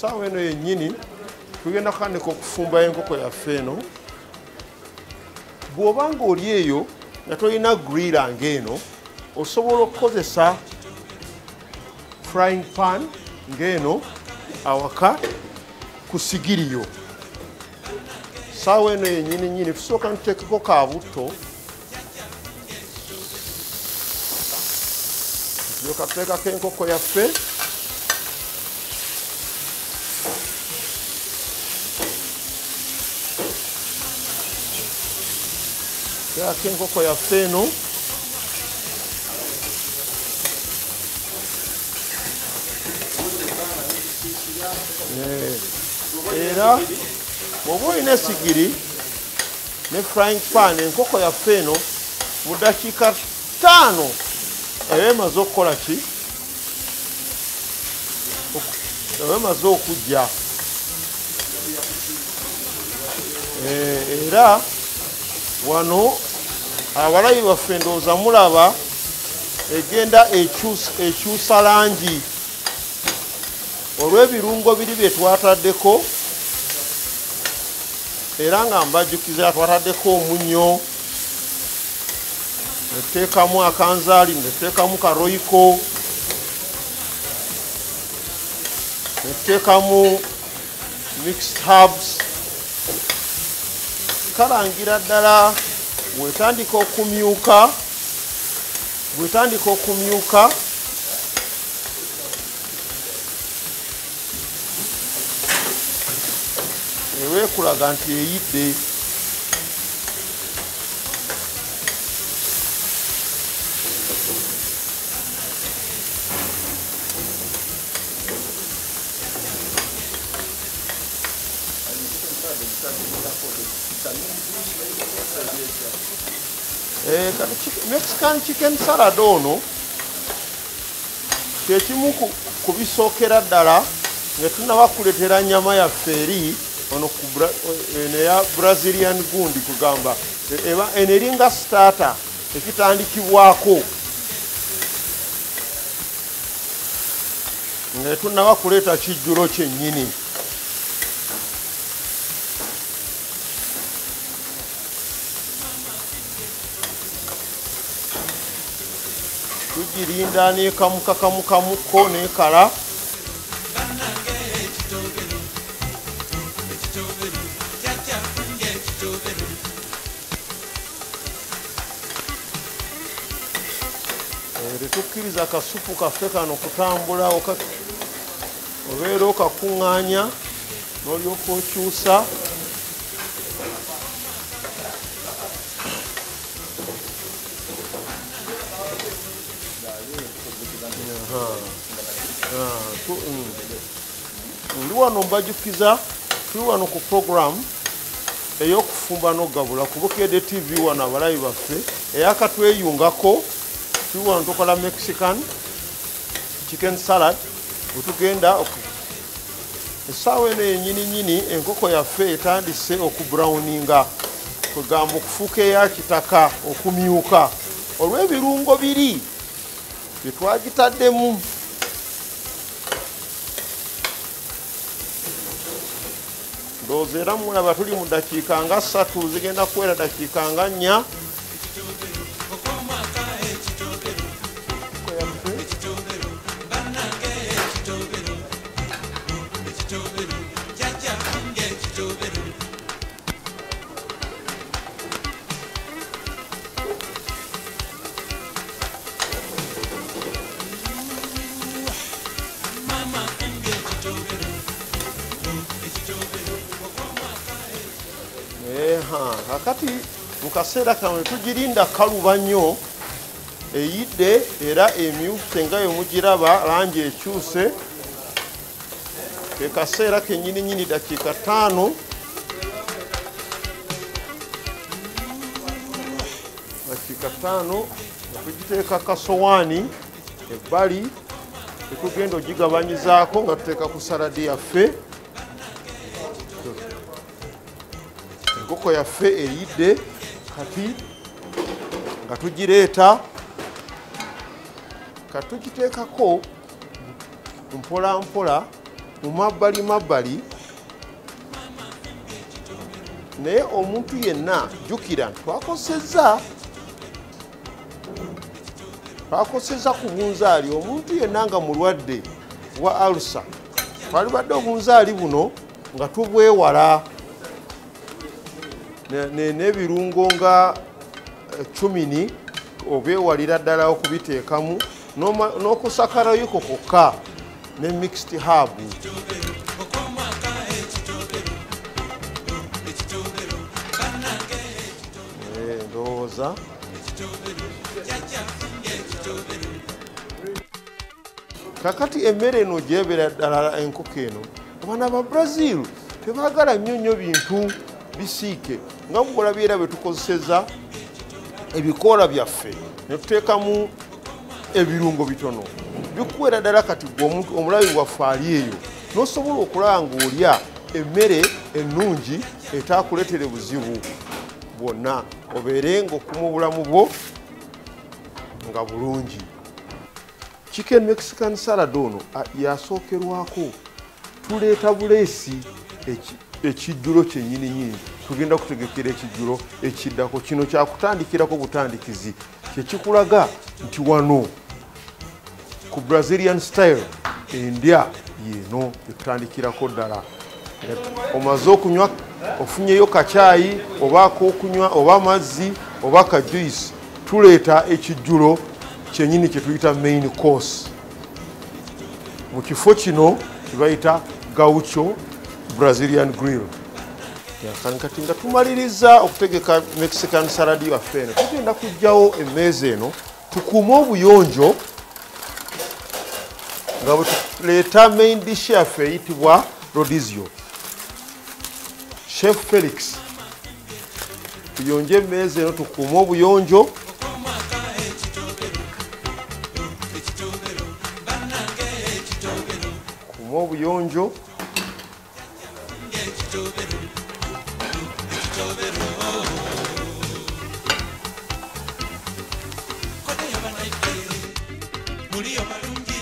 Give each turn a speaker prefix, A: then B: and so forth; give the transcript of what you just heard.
A: essaawa eno yennyini tugenda kutandika okufumba enkoko yaffe eno. Bw'oba ng'oli eyo nga tolina grilla ng'eno, osobola okukozesa frying pan ng'eno awaka ku sigiriyo. Essaawa eno yennyini nnyini tusooka ntuteekeko kaabutto, tulyoka tuteekako enkoko yaffe. Tuteekako enkoko yaffe eno. Era bw'oba olina esigiri ne frying pan, enkoko yaffe eno mu ddakiika 5 eba emaze okukola ki? Eba emaze okujja. Era wano abalabi baffe ndowooza mulaba egenda ekyusa langi olw'ebirungo biri bye twataddeko, era nga mbajjukiza twataddeko omunnyo, ne tuteekamu akanzaali, ne tuteekamu karoyiko, ne tuteekamu mixed herbs. Kalangira ddala bw'etandika okumyuka eweekulaga nti eyidde. Mexican chicken salad ono kyekimu ku bisookera ddala nga tunaba kuleetera nnyama yaffe eri ono eya Brazilian gundi kugamba eno eringa starter ekitandikibwako nga tunaba kuleeta kijjulo kyennyini. Tugirinda n'ekamukamuko n'ekala. Tetukkiriza akasupu kaffe kano kutambula, obeera okakuŋŋaanya n'olyoka okyusa. Ndi wano mbajjukiza tuli wano ku program ey'okufumba n'ogabula ku Bukedde TV wano abalabi baffe eyakatweyungako. Tuli wano tukola Mexican chicken salad wetugenda essaawa eno yennyini enkoko yaffe etandise okubrowninga, kwegamba okufuuka eya kitaka, okumyuka olw'ebirungo biri bye twagitaddemu. Ndowooza era mulaba tuli mu ddakiika nga 3, zigenda kuwera ddakiika nga 4. Kakati mu kaseera kano tugirinda kaluba nnyo eyidde era emyuse nga yemugiraba langi ekyuse. Ke kaseera kennyini ddakiika 5. Ddakiika 5 tugiteeka kasowaani ebbali tetugenda ogigabanyizaako nga tuteeka ku saladi yaffe. Enkoko yaffe eyidde kati nga tugireeta katugiteekako mpola mpola mu mabbali naye omuntu yenna jjukira twakosezza ku bunzaali. Omuntu yenna nga mulwadde wa alusa twalibadde obunzaali buno nga tubwewala n'ebirungo nga cumini obyewalira ddala okubiteekamu n'okusakarayiko kokka ne mixed herb. Ndowooza kakati emmere eno gyebera ddala enkoko eno, abaana ba Brazil tebaagala nnyo bintu bisiike nga mugolabye era bwe tukozeseza ebikoola byaffe ne tuteekamu ebirungo bitono bikuwera ddala kati gwe omulabi waffe ali eyo n'osobola okulaba ng'olya emmere ennungi etaakuleetere buzibu bwonna, obeere ng'okuma obulamu bwo nga bulungi. Chicken Mexican salad ono yasookerwako tuleeta buleesi ekijjulo kyennyininyini tugenda kutegekera ekijjulo ekiddako. Kino kyakutandikirako butandikizi kyekikulaga nti wano ku Brazilian style endya yeeno etutandikirako ddala. Omaze okunywa ofunyeyo kacaayi oba ak'okunywa oba amazzi oba ka juice, tuleeta ekijjulo kyennyini kye tuyita main course. Mu kifo kino kibayita gaucho Brazilian grill. Kati nga tumaliriza okutegeka Mexican salad yaffe eno, tugenda kuggyawo emmeeza eno tukuume obuyonjo nga bwe tuleeta main dish yaffe eyitibwa rodizio. Chef Felix tuyonje emmeeza eno tukuume obuyonjo. Kuuma obuyonjo.
B: Mulio malungi